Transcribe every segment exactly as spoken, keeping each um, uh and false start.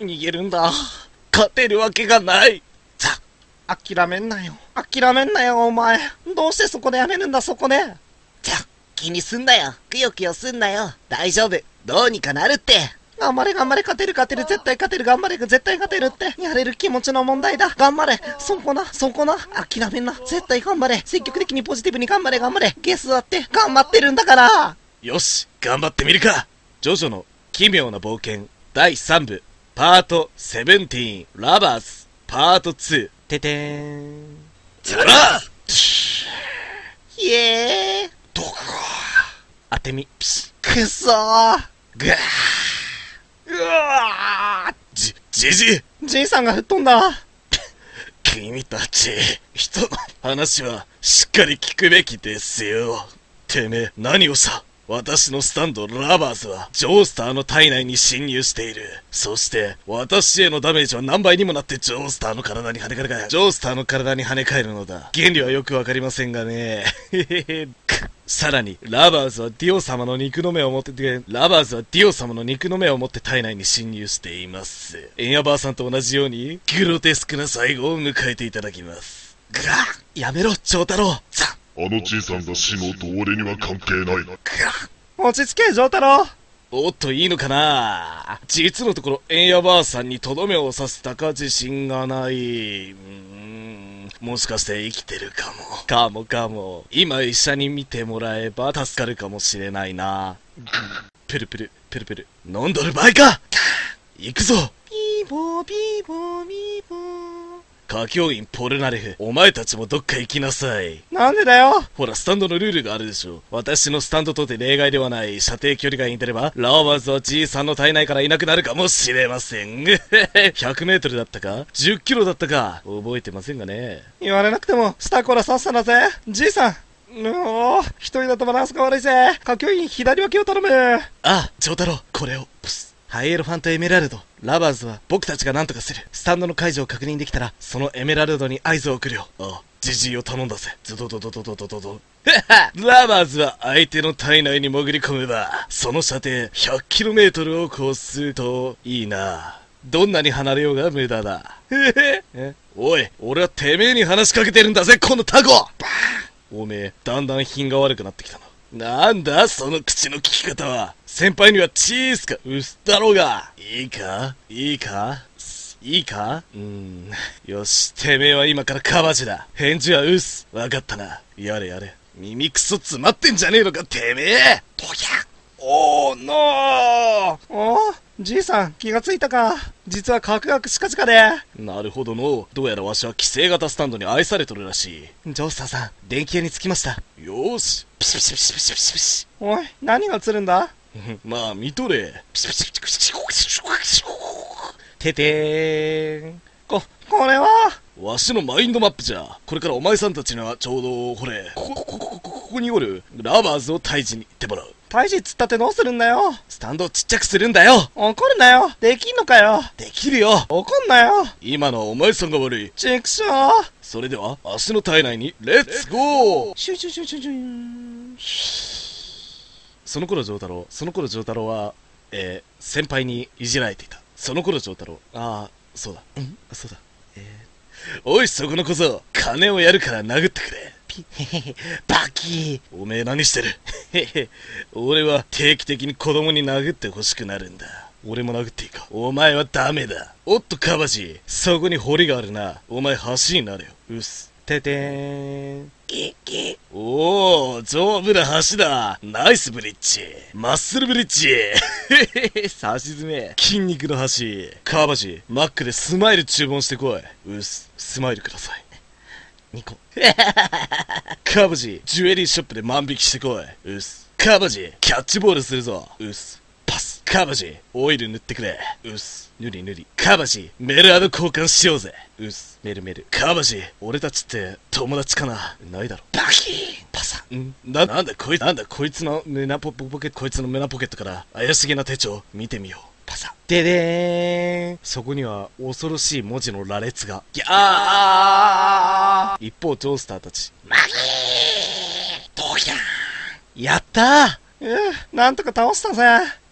逃げるんだ。勝てるわけがない。さあ、諦めんなよ。諦めんなよ、お前。どうしてそこでやめるんだ、そこで。 じゃ、気にすんなよ。くよくよすんなよ。大丈夫。どうにかなるって。 頑張れ頑張れ、勝てる勝てる、絶対勝てる、頑張れ、絶対勝てるって。やれる気持ちの問題だ。頑張れ。そこな、そこな。諦めんな。絶対頑張れ。積極的にポジティブに頑張れ、頑張れ。ゲスだって、頑張ってるんだから。 よし、頑張ってみるか。ジョジョの奇妙な冒険だいさんぶパートセブンティーンラバーズパートツー。ててーん。 つらイエー。 どこ当てみ。 ピシッ。くそー。 ぐわー。うわー。じ、じじじいさんが吹っ飛んだ。 君たち、人の話はしっかり聞くべきですよ。てめえ、何をさ。私のスタンドラバーズはジョースターの体内に侵入している。そして私へのダメージは何倍にもなってジョースターの体に跳ね返る。ジョースターの体に跳ね返るのだ。原理はよくわかりませんがね。さらにラバーズはディオ様の肉の目を持ってて、ラバーズはディオ様の肉の目を持って体内に侵入しています。エンヤバーさんと同じようにグロテスクな最後を迎えていただきます。ぐわっ、やめろ長太郎。さあのじいさんが死のうと俺には関係ない。 落ち着け、丈太郎。 おっといいのかな。実のところエンヤばあさんにとどめを刺すたか自信がない。うーん、もしかして生きてるかも。かもかも。今医者に見てもらえば助かるかもしれないな。プルプル、プルプル。飲んどる場合か。行くぞ。 ピーボーピーボーピーボー。 歌教員ポルナレフ、お前たちもどっか行きなさい。 なんでだよ。 ほら、スタンドのルールがあるでしょ。私のスタンドとて例外ではない。射程距離外に出れば、ラーバーズはじいさんの体内からいなくなるかもしれません。ひゃくメートルだったか ?じゅっキロだったか覚えてませんがね。 言われなくても、下コラさっさだぜ。じいさん。うおー、一人だとバランスが悪いぜ。歌教員左脇を頼む。 ああ、長太郎、これを。プス。ハイエロファントエメラルド。ラバーズは僕たちが何とかする。スタンドの解除を確認できたら、そのエメラルドに合図を送るよ。ああ、ジジイを頼んだぜ。ズドドドドドドドド。ラバーズは相手の体内に潜り込めば、その射程 ひゃくキロメートル を超すといいな。どんなに離れようが無駄だ。えおい、俺はてめえに話しかけてるんだぜ、このタコ。おめえ、だんだん品が悪くなってきたな。なんだその口の利き方は。先輩にはチーズかウスだろうが。いいかいいかいいかうーん。よし、てめえは今からカバジだ。返事はウス。わかったな。やれやれ。耳クソ詰まってんじゃねえのか、てめえ。どやおーのーおー、じいさん、気がついたか。実は核学しかじかで。 なるほどの。どうやらわしは規制型スタンドに愛されとるらしい。 ジョースターさん、電気屋に着きました。 よーし。ピシピシピシピシピシピシ。 おい、何が映るんだ。 まあ、見とれ。ピシピシピシピシ。 ててーん。こ、これはわしのマインドマップじゃ。これからお前さんたちにはちょうど、ほれ、ここ、ここ、ここ、ここにおる、ラバーズを退治に行ってもらう。 退治っつったってどうするんだよ。 スタンドをちっちゃくするんだよ。 怒るなよ。できんのかよ。 できるよ。 怒んなよ。 今のはお前さんが悪い。 チクショー。 それでは、足の体内に、レッツゴー。 シュシュシュシュシュン。 その頃丈太郎、その頃丈太郎は、えー、先輩にいじられていた。その頃丈太郎、ああ、そうだ。んそうだ。えー、おい、そこの小僧、金をやるから殴ってくれ。 ピヘヘヘ、バキー。 おめえ何してるへへ、俺は定期的に子供に殴ってほしくなるんだ。俺も殴っていいか。お前はダメだ。おっとカバジ、そこに堀があるな。お前橋になれよ。うっす。 ててーん。 キキ。 おー、丈夫な橋だ。ナイスブリッジ。マッスルブリッジ。へへへ、差し詰め。筋肉の橋。カバジ、マックでスマイル注文してこい。うっす、スマイルください。にこ。カバジ、ジュエリーショップで万引きしてこい。うっす。カバジ、キャッチボールするぞ。うっす。パス。カバジ、オイル塗ってくれ。うっす。塗り塗り。カバジ、メルアド交換しようぜ。うっす。メルメル。カバジ、俺たちって友達かな。ないだろ。 バキー。 パサ。んな、なんだこいつ、なんだこいつの胸ポポケット、こいつの胸ポケットから怪しげな手帳見てみよう。パサ。 ででーん。 そこには恐ろしい文字の羅列が。ギャー。一方、ジョースターたち。 マギー。ドヒャー。 やったー。うぅ、なんとか倒したぜ。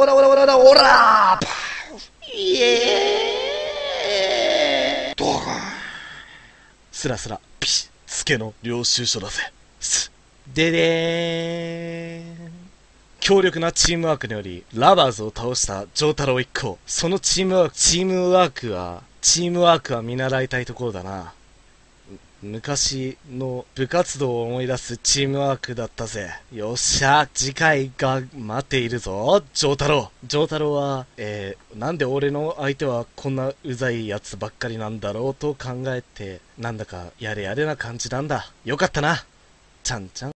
オラオラオラオラオラーイエーイドカン。 スラスラ、ピシッ、つけの領収書だぜ。す、ででーん。強力なチームワークにより、ラバーズを倒した丈太郎一行。そのチームワーク、チームワークは、チームワークは見習いたいところだな。昔の部活動を思い出すチームワークだったぜ。よっしゃ、次回が待っているぞ、丈太郎。丈太郎は、えー、なんで俺の相手はこんなうざいやつばっかりなんだろうと考えて、なんだかやれやれな感じなんだ。よかったな。ちゃんちゃん。